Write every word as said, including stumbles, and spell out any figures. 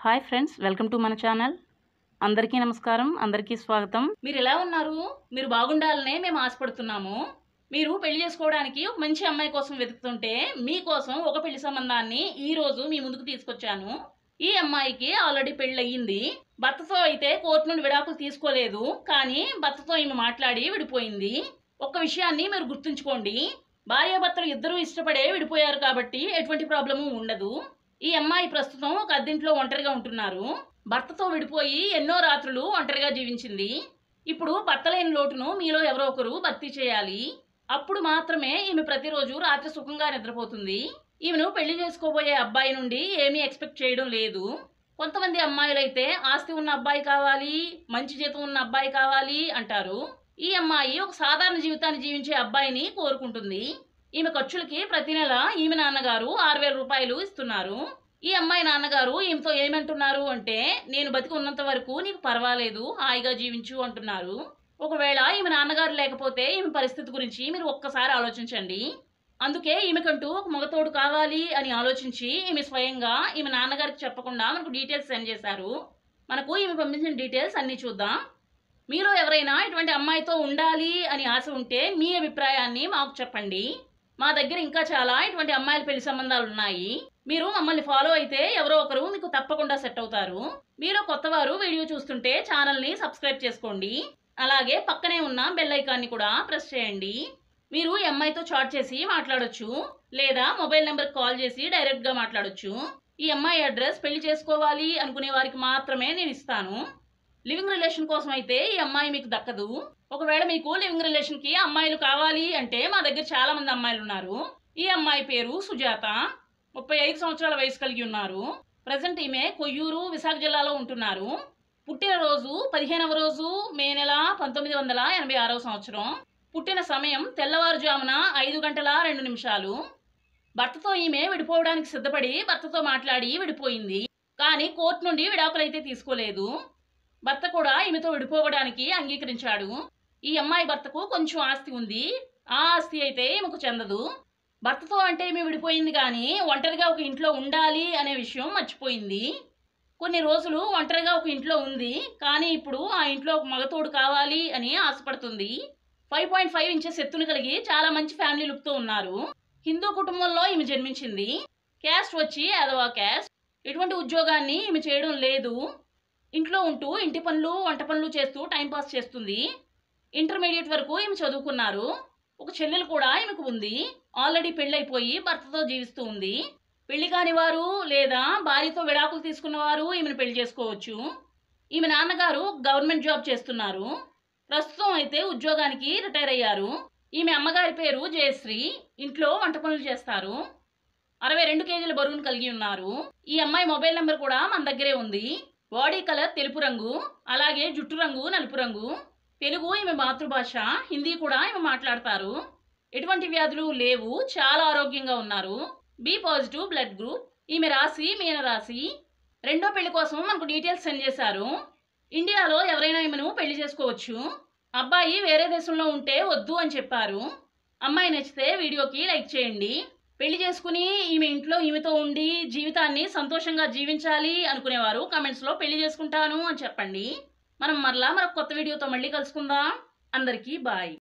Hi friends, welcome to మన channel. అందరికీ నమస్కారం, అందరికీ స్వాగతం. మీరు ఎలా ఉన్నారు? మీరు బాగుండాలనే మేము ఆశపడుతున్నాము. మీరు పెళ్లి చేసుకోవడానికి ఒక మంచి అమ్మాయి కోసం వెతుకుతుంటే మీకోసం ఒక పెళ్లి సంబంధాన్ని ఈ రోజు మీ ముందుకు తీసుకొచ్చాను. ఈ అమ్మాయికి ఆల్రెడీ పెళ్లి అయ్యింది. భర్తతో అయితే కోర్టు నుండి విడాకులు తీసుకోలేదు, కానీ భర్తతో ఈమె మాట్లాడి విడిపోయింది. ఒక్క విషయాన్ని మీరు గుర్తుంచుకోండి, భార్యాభర్తలు ఇద్దరూ ఇష్టపడే విడిపోయారు కాబట్టి ఎటువంటి ప్రాబ్లము ఉండదు. ఈ అమ్మాయి ప్రస్తుతం ఒక అద్దెంట్లో ఒంటరిగా ఉంటున్నారు. భర్తతో విడిపోయి ఎన్నో రాత్రులు ఒంటరిగా జీవించింది. ఇప్పుడు భర్త లేని లోటును మీలో ఎవరో ఒకరు భర్తీ చేయాలి. అప్పుడు మాత్రమే ఈమె ప్రతిరోజు రాత్రి సుఖంగా నిద్రపోతుంది. ఈమెను పెళ్లి చేసుకోబోయే అబ్బాయి నుండి ఏమీ ఎక్స్పెక్ట్ చేయడం లేదు. కొంతమంది అమ్మాయిలైతే ఆస్తి ఉన్న అబ్బాయి కావాలి, మంచి జీతం ఉన్న అబ్బాయి కావాలి అంటారు. ఈ అమ్మాయి ఒక సాధారణ జీవితాన్ని జీవించే అబ్బాయిని కోరుకుంటుంది. ఈమె ఖర్చులకి ప్రతి నెల ఈమె నాన్నగారు ఆరు వేల రూపాయలు ఇస్తున్నారు. ఈ అమ్మాయి నాన్నగారు ఈమెతో ఏమంటున్నారు అంటే, నేను బతికి ఉన్నంత వరకు నీకు పర్వాలేదు, హాయిగా జీవించు అంటున్నారు. ఒకవేళ ఈమె నాన్నగారు లేకపోతే ఈమె పరిస్థితి గురించి మీరు ఒక్కసారి ఆలోచించండి. అందుకే ఈమెకంటూ ఒక మగతోడు కావాలి అని ఆలోచించి ఈమె స్వయంగా ఈమె నాన్నగారికి చెప్పకుండా మనకు డీటెయిల్స్ సెండ్ చేశారు. మనకు ఈమె పంపించిన డీటెయిల్స్ అన్నీ చూద్దాం. మీలో ఎవరైనా ఇటువంటి అమ్మాయితో ఉండాలి అని ఆశ ఉంటే మీ అభిప్రాయాన్ని మాకు చెప్పండి. మా దగ్గర ఇంకా చాలా ఇటువంటి అమ్మాయిల పెళ్లి సంబంధాలు ఉన్నాయి. మీరు మమ్మల్ని ఫాలో అయితే ఎవరో ఒకరు మీకు తప్పకుండా సెట్ అవుతారు. మీరు కొత్తవారు వీడియో చూస్తుంటే ఛానల్ని సబ్స్క్రైబ్ చేసుకోండి. అలాగే పక్కనే ఉన్న బెల్ ఐకాన్ని కూడా ప్రెస్ చేయండి. మీరు ఈ అమ్మాయితో చాట్ చేసి మాట్లాడొచ్చు, లేదా మొబైల్ నెంబర్కి కాల్ చేసి డైరెక్ట్గా మాట్లాడొచ్చు. ఈ అమ్మాయి అడ్రస్ పెళ్లి చేసుకోవాలి అనుకునే వారికి మాత్రమే నేను ఇస్తాను. లివింగ్ రిలేషన్ కోసం అయితే ఈ అమ్మాయి మీకు దక్కదు. ఒకవేళ మీకు లివింగ్ రిలేషన్కి అమ్మాయిలు కావాలి అంటే మా దగ్గర చాలా మంది అమ్మాయిలు ఉన్నారు. ఈ అమ్మాయి పేరు సుజాత, ముప్పై ఐదు సంవత్సరాల వయసు కలిగి ఉన్నారు. ప్రజెంట్ ఈమె కొయ్యూరు, విశాఖ జిల్లాలో ఉంటున్నారు. పుట్టినరోజు పదిహేనవ రోజు మే నెల పంతొమ్మిది వందల ఎనభై ఆరవ సంవత్సరం. పుట్టిన సమయం తెల్లవారుజామున ఐదు గంటల రెండు నిమిషాలు. భర్తతో ఈమె విడిపోవడానికి సిద్ధపడి భర్తతో మాట్లాడి విడిపోయింది, కానీ కోర్టు నుండి విడాకులు అయితే తీసుకోలేదు. భర్త కూడా ఈమెతో విడిపోవడానికి అంగీకరించాడు. ఈ అమ్మాయి భర్తకు కొంచెం ఆస్తి ఉంది. ఆ ఆస్తి అయితే ఈమెకు చెందదు. భర్తతో అంటే ఈమె విడిపోయింది, కానీ ఒంటరిగా ఒక ఇంట్లో ఉండాలి అనే విషయం మర్చిపోయింది. కొన్ని రోజులు ఒంటరిగా ఒక ఇంట్లో ఉంది, కానీ ఇప్పుడు ఆ ఇంట్లో ఒక మగతోడు కావాలి అని ఆశపడుతుంది. ఫైవ్ పాయింట్ ఫైవ్ ఇంచెస్ ఎత్తును కలిగి చాలా మంచి ఫ్యామిలీ లుక్తో ఉన్నారు. హిందూ కుటుంబంలో ఈమె జన్మించింది. క్యాస్ట్ వచ్చి యాదవ క్యాస్ట్. ఎటువంటి ఉద్యోగాన్ని ఈమె చేయడం లేదు. ఇంట్లో ఉంటూ ఇంటి పనులు, వంట పనులు చేస్తూ టైంపాస్ చేస్తుంది. ఇంటర్మీడియట్ వరకు ఈమె చదువుకున్నారు. ఒక చెల్లెలు కూడా ఈమెకు ఉంది. ఆల్రెడీ పెళ్ళైపోయి భర్తతో జీవిస్తూ ఉంది. పెళ్లి కాని వారు లేదా భార్యతో విడాకులు తీసుకున్న వారు ఈమెను పెళ్లి చేసుకోవచ్చు. ఈమె నాన్నగారు గవర్నమెంట్ జాబ్ చేస్తున్నారు. ప్రస్తుతం అయితే ఉద్యోగానికి రిటైర్ అయ్యారు. ఈమె అమ్మగారి పేరు జయశ్రీ. ఇంట్లో వంట పనులు చేస్తారు. అరవై రెండు కేజీల బరువును కలిగి ఉన్నారు. ఈ అమ్మాయి మొబైల్ నెంబర్ కూడా మన దగ్గరే ఉంది. బాడీ కలర్ తెలుపు రంగు, అలాగే జుట్టు రంగు నలుపు రంగు. తెలుగు ఈమె మాతృభాష, హిందీ కూడా ఈమె మాట్లాడతారు. ఎటువంటి వ్యాధులు లేవు, చాలా ఆరోగ్యంగా ఉన్నారు. B positive blood group. ఈమె రాశి మీన రాశి. రెండో పెళ్లి కోసం మనకు డీటెయిల్స్ సెండ్ చేశారు. ఇండియాలో ఎవరైనా ఈమెను పెళ్లి చేసుకోవచ్చు. అబ్బాయి వేరే దేశంలో ఉంటే వద్దు అని చెప్పారు. అమ్మాయి నచ్చితే వీడియోకి లైక్ చేయండి. పెళ్లి చేసుకుని ఈమె ఇంట్లో ఈమెతో ఉండి జీవితాన్ని సంతోషంగా జీవించాలి అనుకునేవారు కామెంట్స్లో పెళ్లి చేసుకుంటాను అని చెప్పండి. మనం మరలా మరొక కొత్త వీడియోతో మళ్ళీ కలుసుకుందాం. అందరికీ బాయ్.